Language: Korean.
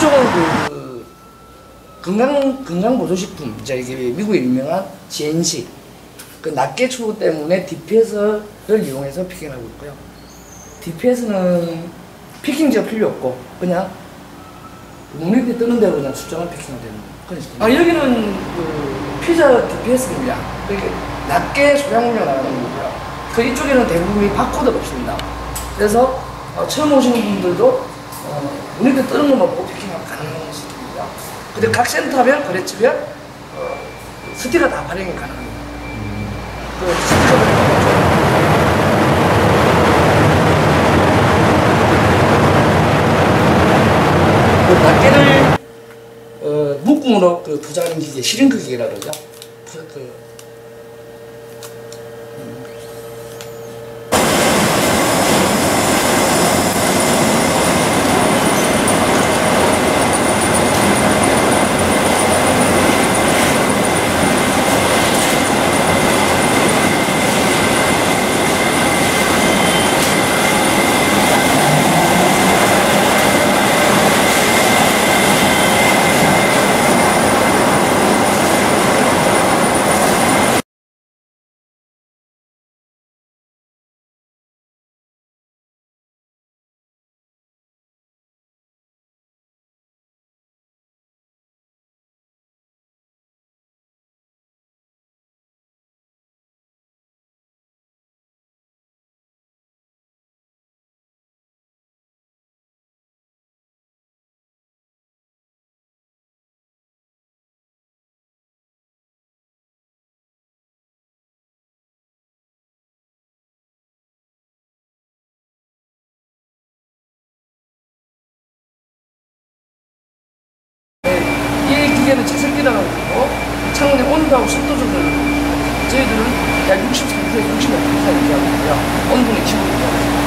이쪽은 그 건강보조식품, 이제 이게 미국의 유명한 GNC, 그 낱개 추구 때문에 DPS를 이용해서 피킹하고 있고요. DPS는 피킹지가 필요 없고 그냥 눈에 뜨는 대로 그냥 수정을 피킹하면 되는 그런 시스템. 여기는 그 피자 DPS입니다. 그러니까 낱개 소량물량 나가는 거고요. 그 이쪽에는 대부분이 바코드가 없습니다. 그래서 처음 오시는 분들도 눈에 뜨는 것만 보고 피킹하면 가능한 시스템입니다. 근데 각 센터별, 거래처별 스티커 다 발행이 가능합니다. 그 스티커 그 낱개를 묶음으로 그 포장하는 기계, 시링크 기계라 그러죠. 이 기계는 제습기라고 하고 창문의 온도하고 습도 조절을 저희들은 약 63에서 65% 이하고요. 온도는 25%.